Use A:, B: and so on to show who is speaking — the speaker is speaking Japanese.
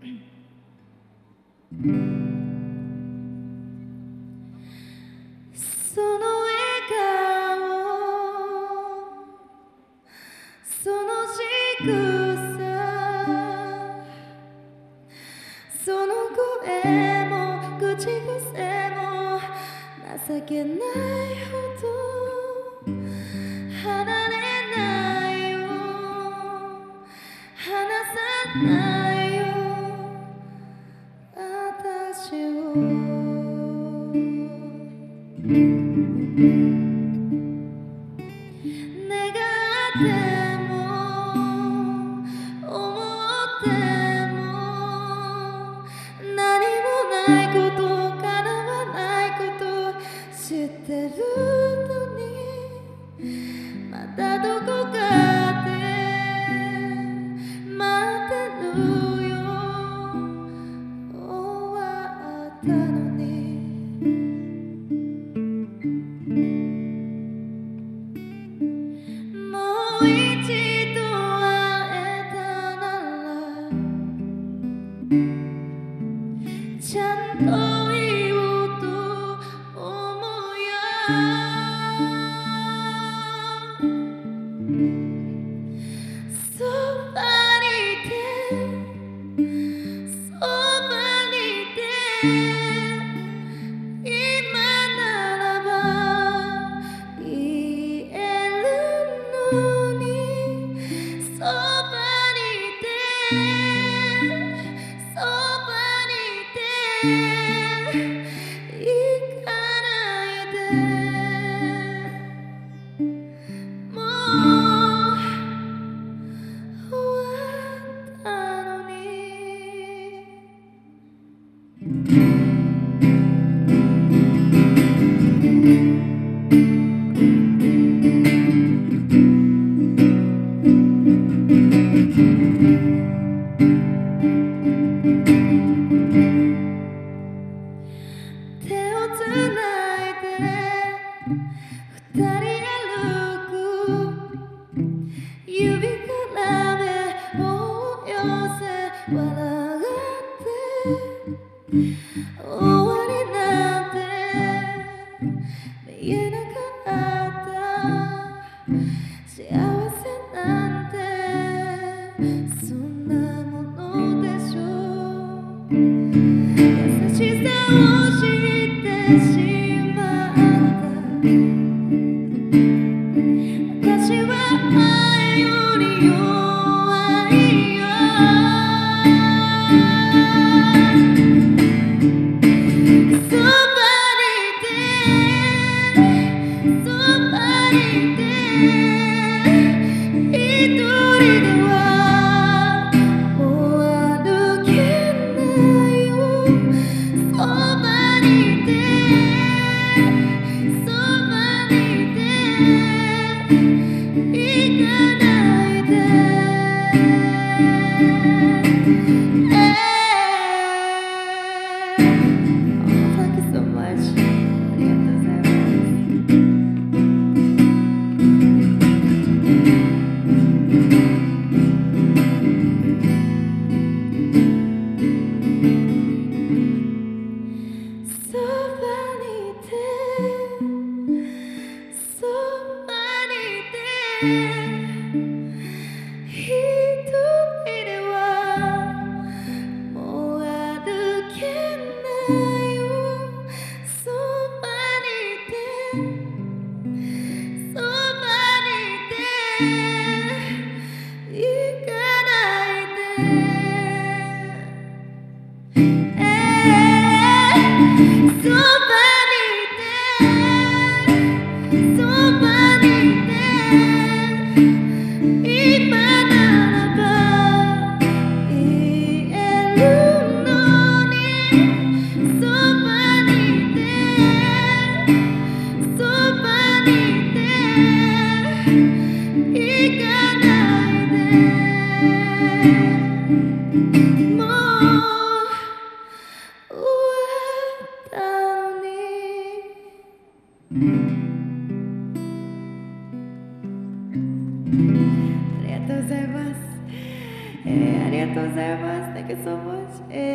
A: その笑顔、その仕草、その声も口癖も情けないほど離れないよ、離さないよ私を。願っても思っても何もないこと、叶わないこと知ってるのに、またどこかで待ってるよ、終わったのに。もう一度会えたならちゃんと言おうと思うよ。そばにいて、そばにいて、今ならば言えるのに、そばにいて、そばにいて、行かないで、もう終わったのに。手をつないで二人歩く、指から目を寄せ笑って終わりなんて見えなかった、幸せなんてそんなものでしょう。優しさを知ってしまった、私は愛より弱いよ。そばにいて、そばにいて、一人ではもう歩けないよ。そばにいて、そばにいて、行かないで。Thank you so much. ありがとうございます。そばにいて、そばにいて、一人ではもう歩けないよ。そばにいて、そばにいて、行かないで。そばにいて、そばにいて、今ならば言えるのに、そばにいて、そばにいて、行かないで、もう終わったのに。ありがとうございます。ありがとうございます。 like it so much.